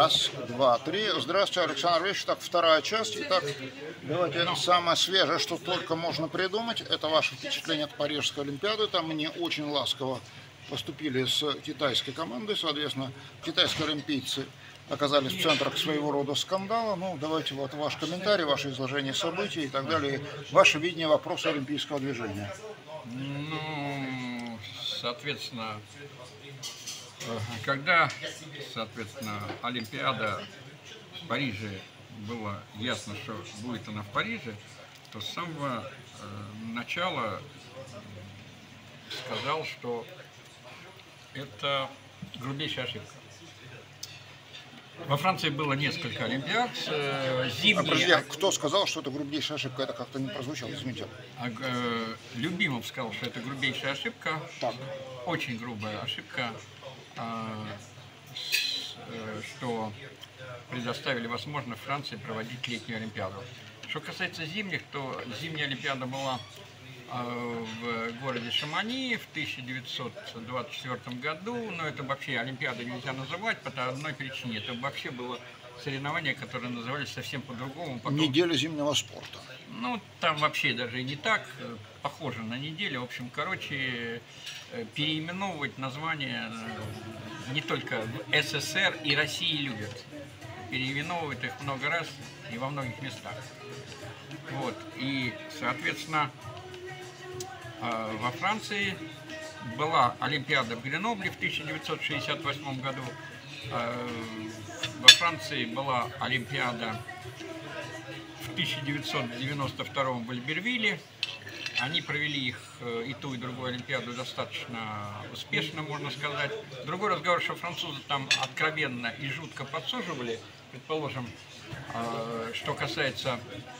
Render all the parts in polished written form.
Раз, два, три. Здравствуйте, Александр Ильич. Так, вторая часть. Итак, давайте самое свежее, что только можно придумать. Это ваше впечатление от Парижской Олимпиады. Там мне очень ласково поступили с китайской командой. Соответственно, китайские олимпийцы оказались в центрах своего рода скандала. Ну, давайте вот ваш комментарий, ваше изложение событий и так далее. Ваше видение вопроса олимпийского движения. Ну, соответственно, когда, Олимпиада в Париже, было ясно, что будет она в Париже, то с самого начала сказал, что это грубейшая ошибка. Во Франции было несколько олимпиад, зимние... Кто сказал, что это грубейшая ошибка? Это как-то не прозвучало, извините. Любимов сказал, что это грубейшая ошибка, так. Очень грубая ошибка, что предоставили возможность Франции проводить летнюю Олимпиаду. Что касается зимних, то зимняя Олимпиада была в городе Шамани в 1924 году, но это вообще Олимпиада нельзя называть по одной причине. Это вообще было соревнования, которые назывались совсем по-другому. Неделя зимнего спорта. Ну, там вообще даже и не так, похоже на неделю. В общем, короче, переименовывать название не только в СССР и России любят. Переименовывают их много раз и во многих местах. Вот, и, соответственно, во Франции была Олимпиада в Гренобле в 1968 году. Во Франции была Олимпиада в 1992 в Альбервилле. Они провели их, и ту, и другую Олимпиаду, достаточно успешно, можно сказать. Другой разговор, что французы там откровенно и жутко подсуживали. Предположим, что касается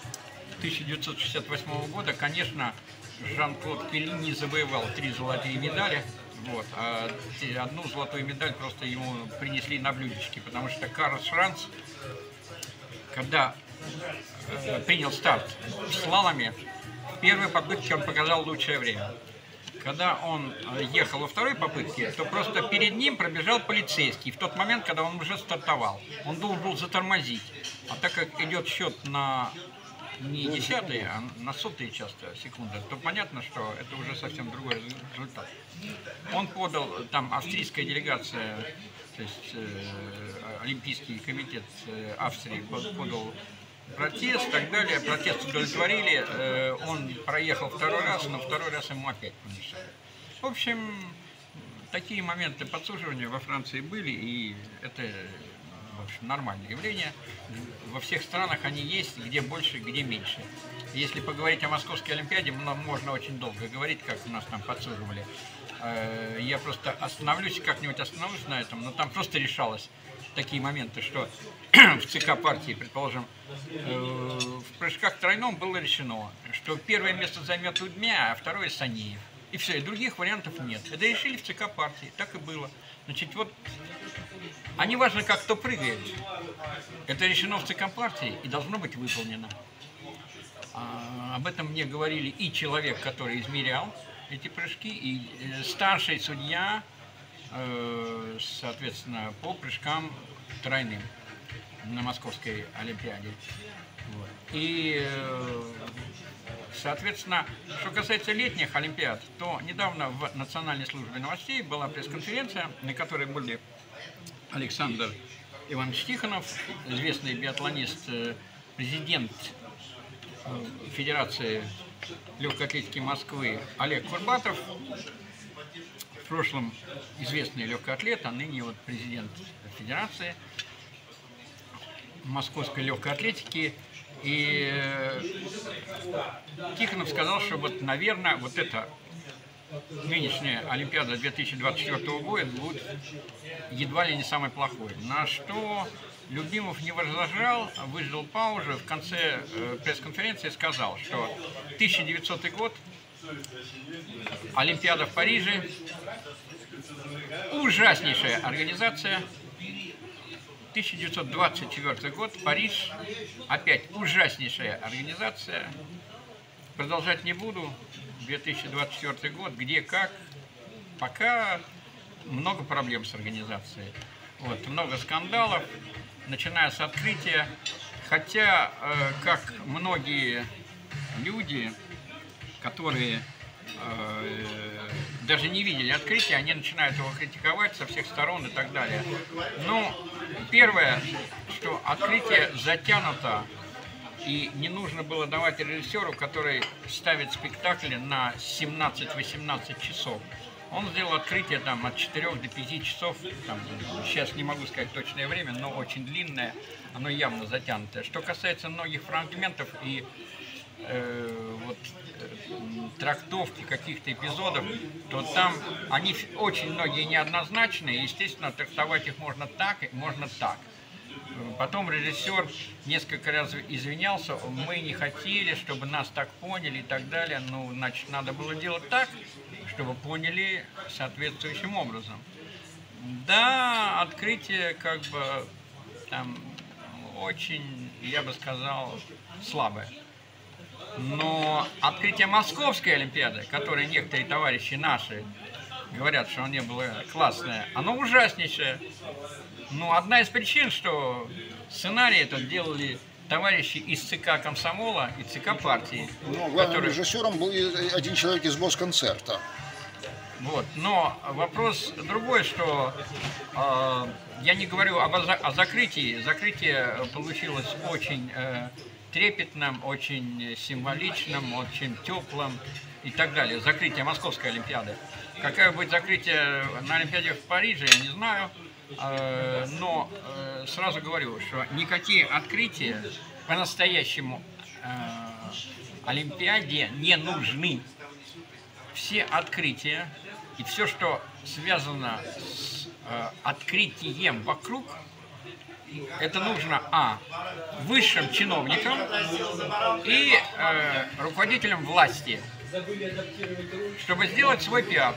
1968 года, конечно, Жан-Клод Келли не завоевал 3 золотые медали, вот, а одну золотую медаль просто ему принесли на блюдечке, потому что Карлос Франц, когда принял старт в слаломе, в первой попытке он показал лучшее время. Когда он ехал во второй попытке, то просто перед ним пробежал полицейский в тот момент, когда он уже стартовал. Он должен был затормозить, а так как идет счет на не десятые, а на сотые часто секунды, то понятно, что это уже совсем другой результат. Он подал, там австрийская делегация, то есть Олимпийский комитет Австрии подал протест и так далее, протест удовлетворили, он проехал второй раз, но второй раз ему опять помешали. В общем, такие моменты подсуживания во Франции были, и это... В общем, нормальное явление. Во всех странах они есть, где больше, где меньше. Если поговорить о Московской Олимпиаде, можно очень долго говорить, как у нас там подсуживали. Я просто как-нибудь остановлюсь на этом, но там просто решалось такие моменты, что в ЦК партии, предположим, в прыжках тройном было решено, что первое место займет Удмя, а второе Санеев. И все, и других вариантов нет. Это решили в ЦК партии, так и было. Значит, вот, а не важно, как кто прыгает, это решено в ЦК партии и должно быть выполнено. Об этом мне говорили и человек, который измерял эти прыжки, и старший судья, соответственно, по прыжкам тройным на Московской Олимпиаде. Вот. И... Соответственно, что касается летних Олимпиад, то недавно в Национальной службе новостей была пресс-конференция, на которой были Александр Иванович Тихонов, известный биатлонист, президент Федерации легкой атлетики Москвы Олег Курбатов, в прошлом известный легкоатлет, а ныне вот президент Федерации Московской легкой атлетики. И Тихонов сказал, что вот, наверное, вот эта нынешняя Олимпиада 2024 года будет едва ли не самой плохой. На что Любимов не возражал, выждал паузу, в конце пресс-конференции сказал, что 1900 год, Олимпиада в Париже, ужаснейшая организация. 1924 год, Париж, опять ужаснейшая организация. Продолжать не буду. 2024 год, где как, пока много проблем с организацией. Вот, много скандалов. начиная с открытия. Хотя, как многие люди, которые даже не видели открытия, они начинают его критиковать со всех сторон и так далее. Ну, первое, что открытие затянуто, и не нужно было давать режиссеру, который ставит спектакли на 17-18 часов. Он сделал открытие там от 4 до 5 часов, там, сейчас не могу сказать точное время, но очень длинное, оно явно затянутое. Что касается многих фрагментов и трактовки каких-то эпизодов, то там они очень многие неоднозначные, естественно, трактовать их можно так и можно так. Потом режиссер несколько раз извинялся, мы не хотели, чтобы нас так поняли и так далее. Ну, значит, надо было делать так, чтобы поняли соответствующим образом. Да, открытие как бы там очень, я бы сказал, слабое. Но открытие Московской Олимпиады, которое некоторые товарищи наши говорят, что оно не было классное, оно ужаснейшее. Ну, одна из причин, что сценарий этот делали товарищи из ЦК комсомола и ЦК партии. Ну, главным режиссером был один человек из Госконцерта. Вот. Но вопрос другой, что я не говорю о закрытии. Закрытие получилось очень трепетным, очень символичным, очень теплым и так далее. Закрытие Московской Олимпиады. Какое будет закрытие на Олимпиаде в Париже, я не знаю. Но сразу говорю, что никакие открытия по-настоящему Олимпиаде не нужны. Все открытия и все, что связано с открытием вокруг, это нужно высшим чиновникам и руководителям власти, чтобы сделать свой пиар.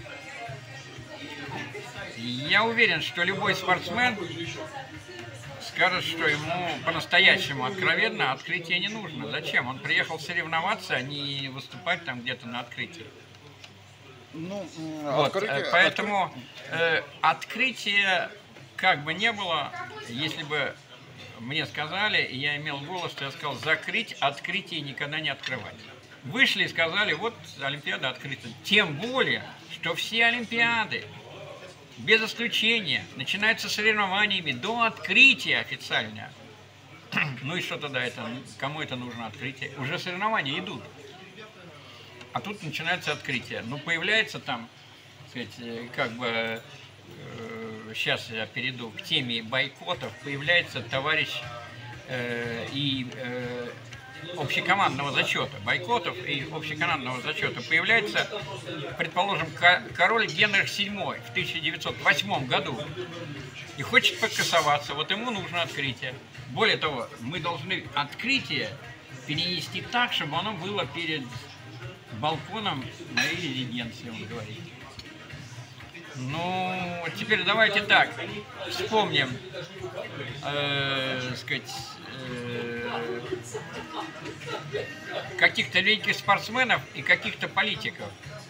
Я уверен, что любой спортсмен скажет, что ему по-настоящему откровенно открытие не нужно. Зачем? Он приехал соревноваться, а не выступать там где-то на открытии. Ну, вот, поэтому открытия как бы не было, если бы мне сказали, и я имел голос, то я сказал, закрыть открытие и никогда не открывать. Вышли и сказали, вот Олимпиада открыта. Тем более, что все Олимпиады, без исключения, начинаются соревнованиями до открытия официально. Ну и что тогда это? Кому это нужно открытие? Уже соревнования идут. А тут начинается открытие. Ну, появляется там, так сказать, как бы, сейчас я перейду к теме бойкотов, появляется товарищ общекомандного зачета, бойкотов и общекомандного зачета, появляется, предположим, король Генрих VII в 1908 году и хочет покрасоваться, вот ему нужно открытие. Более того, мы должны открытие перенести так, чтобы оно было перед балконом моей резиденции, он говорит. Ну, теперь давайте так, вспомним, сказать, каких-то великих спортсменов и каких-то политиков.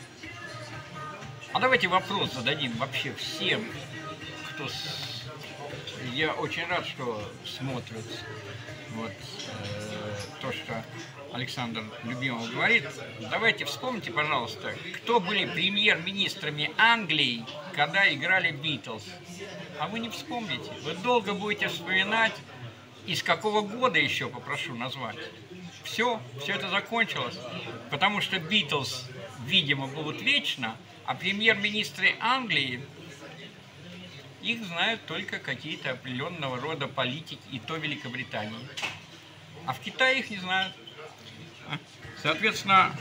А давайте вопрос зададим вообще всем, кто... Я очень рад, что смотрят вот, то, что Александр Любимов говорит. Давайте вспомните, пожалуйста, кто были премьер-министрами Англии, когда играли Битлз. А вы не вспомните. Вы долго будете вспоминать, из какого года еще, попрошу назвать. Все это закончилось, потому что Битлз, видимо, будут вечно, а премьер-министры Англии, их знают только какие-то определенного рода политики, и то Великобритании. А в Китае их не знают. Соответственно,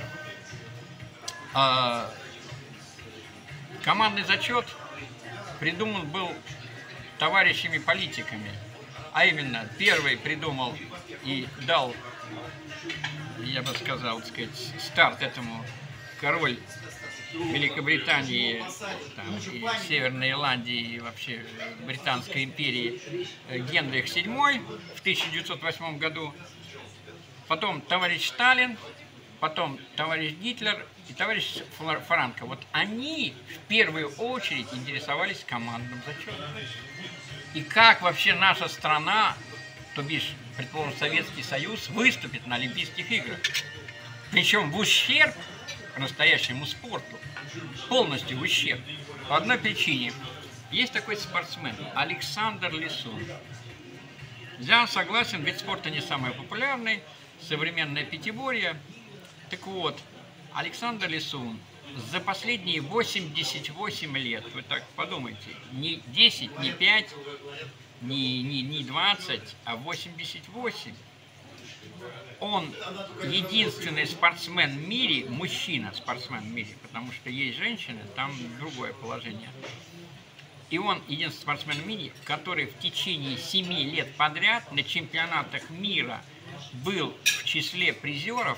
командный зачет придуман был товарищами-политиками. А именно, первый придумал и дал, я бы сказал, так сказать, старт этому король Великобритании, там, и Северной Ирландии, и вообще Британской империи Генрих VII в 1908 году. Потом товарищ Сталин, потом товарищ Гитлер и товарищ Франко. Вот они в первую очередь интересовались командным зачетом. И как вообще наша страна, то бишь, предположим, Советский Союз, выступит на Олимпийских играх. Причем в ущерб настоящему спорту, полностью в ущерб. По одной причине. Есть такой спортсмен Александр Лисун. Я согласен, вид спорта не самый популярный, современное пятиборье. Так вот, Александр Лисун за последние 88 лет, вы так подумайте, не 10, не 5, не 20, а 88. Он единственный спортсмен в мире, мужчина-спортсмен в мире, потому что есть женщины, там другое положение. И он единственный спортсмен в мире, который в течение 7 лет подряд на чемпионатах мира был в числе призеров.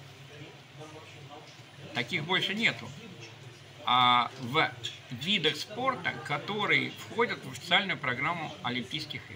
Таких больше нету. А в видах спорта, которые входят в официальную программу Олимпийских игр.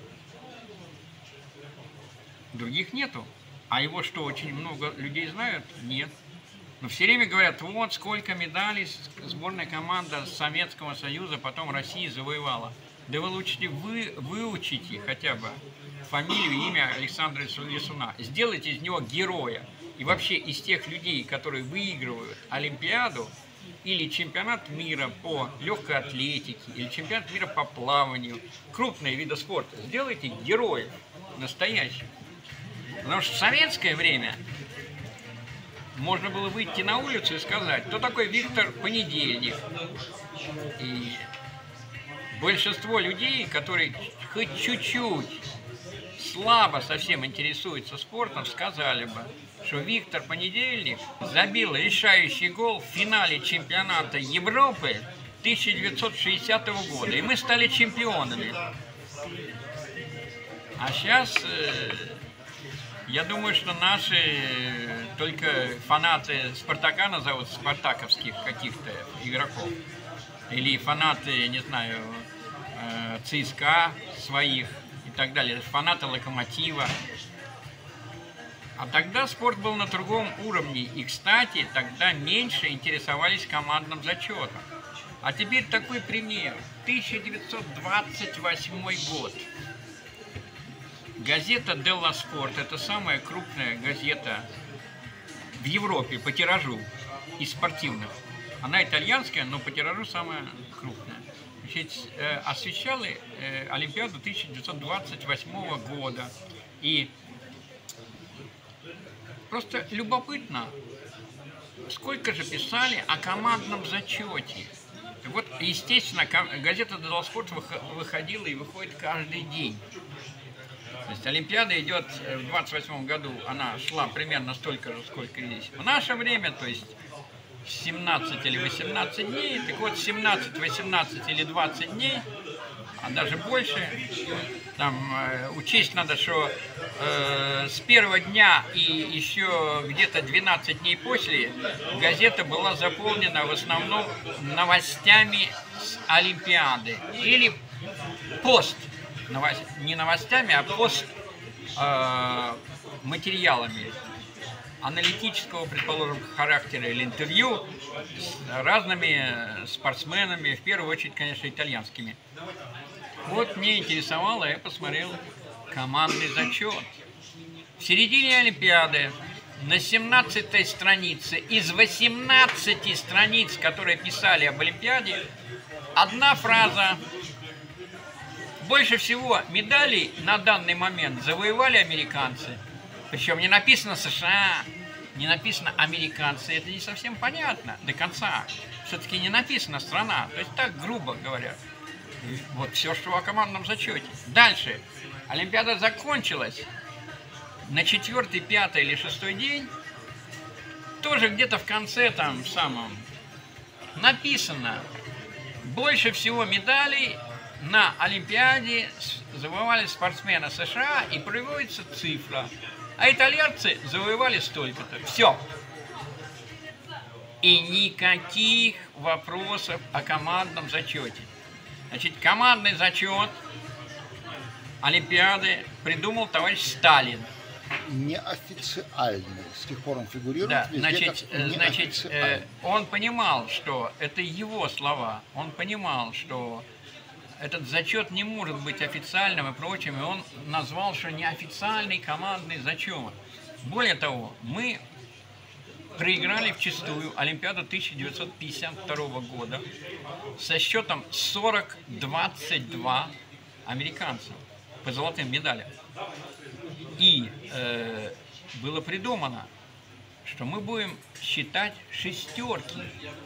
Других нету. А его что, очень много людей знают? Нет. Но все время говорят, вот сколько медалей сборная команда Советского Союза, потом России завоевала. Да вы лучше выучите хотя бы фамилию и имя Александра Лисуна. Сделайте из него героя. И вообще из тех людей, которые выигрывают Олимпиаду или чемпионат мира по легкой атлетике, или чемпионат мира по плаванию, крупные виды спорта, сделайте героев настоящих. Потому что в советское время можно было выйти на улицу и сказать, кто такой Виктор Понедельник. И большинство людей, которые хоть чуть-чуть слабо совсем интересуются спортом, сказали бы, что Виктор Понедельник забил решающий гол в финале чемпионата Европы 1960 года. И мы стали чемпионами. А сейчас, я думаю, что наши только фанаты Спартака назовут спартаковских каких-то игроков. Или фанаты, не знаю, ЦСКА своих и так далее. Фанаты Локомотива. А тогда спорт был на другом уровне. И, кстати, тогда меньше интересовались командным зачетом. А теперь такой пример. 1928 год. Газета «Делла Спорт» – это самая крупная газета в Европе по тиражу из спортивных. Она итальянская, но по тиражу самая крупная. Значит, освещала Олимпиаду 1928 года. И просто любопытно, сколько же писали о командном зачете. Вот, естественно, газета «Делла Спорт» выходила и выходит каждый день. То есть Олимпиада идет в 28 году, она шла примерно столько же, сколько и здесь. В наше время, то есть 17 или 18 дней, так вот 17, 18 или 20 дней, а даже больше, там учесть надо, что с первого дня и еще где-то 12 дней после газета была заполнена в основном новостями с Олимпиады или пост. Не новостями, а материалами аналитического, предположим, характера или интервью с разными спортсменами, в первую очередь, конечно, итальянскими. Вот мне интересовало, я посмотрел командный зачет. В середине Олимпиады на 17-й странице из 18 страниц, которые писали об Олимпиаде, одна фраза. Больше всего медалей на данный момент завоевали американцы. Причем не написано США, не написано американцы. Это не совсем понятно до конца. Все-таки не написана страна. То есть так грубо говорят. Вот все, что о командном зачете. Дальше. Олимпиада закончилась. На 4-й, 5-й или 6-й день тоже где-то в конце там самом написано: больше всего медалей на Олимпиаде завоевали спортсмены США, и приводится цифра. А итальянцы завоевали столько-то. Все. И никаких вопросов о командном зачете. Значит, командный зачет Олимпиады придумал товарищ Сталин. Неофициальный. С тех пор он фигурирует. Да, везде, он понимал, что это его слова. Он понимал, что этот зачет не может быть официальным и прочим, и он назвал, что неофициальный командный зачет. Более того, мы проиграли вчистую Олимпиаду 1952 года со счетом 40-22 американцам по золотым медалям. И было придумано, что мы будем считать шестерки.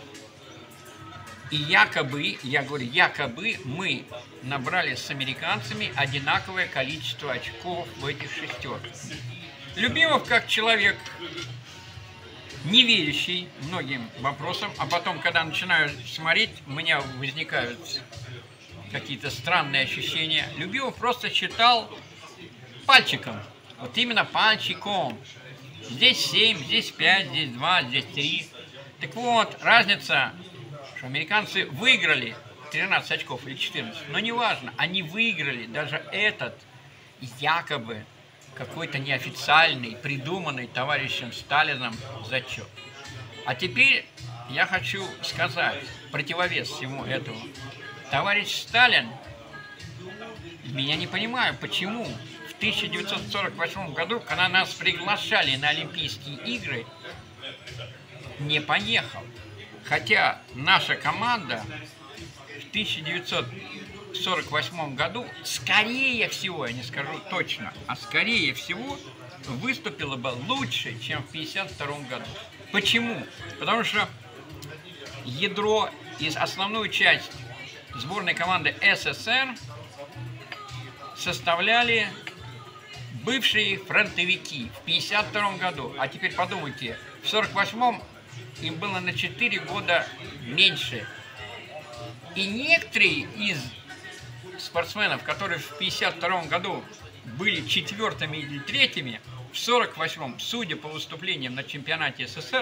И якобы, я говорю, якобы мы набрали с американцами одинаковое количество очков в этих шестерках. Любимов, как человек, не верящий многим вопросам, а потом, когда начинаю смотреть, у меня возникают какие-то странные ощущения. Любимов просто считал пальчиком, вот именно пальчиком. Здесь 7, здесь 5, здесь 2, здесь 3. Так вот, разница, что американцы выиграли 13 очков или 14, но неважно, они выиграли даже этот якобы какой-то неофициальный, придуманный товарищем Сталином зачет. А теперь я хочу сказать противовес всему этому. Товарищ Сталин, меня не понимаю, почему в 1948 году, когда нас приглашали на Олимпийские игры, не поехал. Хотя наша команда в 1948 году, скорее всего, я не скажу точно, а скорее всего, выступила бы лучше, чем в 1952 году. Почему? Потому что ядро из основную часть сборной команды СССР составляли бывшие фронтовики в 1952 году. А теперь подумайте, в 1948 им было на 4 года меньше. И некоторые из спортсменов, которые в 1952 году были 4-ми или 3-ми, в 1948, судя по выступлениям на чемпионате СССР,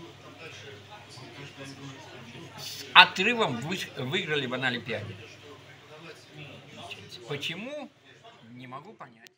с отрывом выиграли бы на Олимпиаде. Почему? Не могу понять.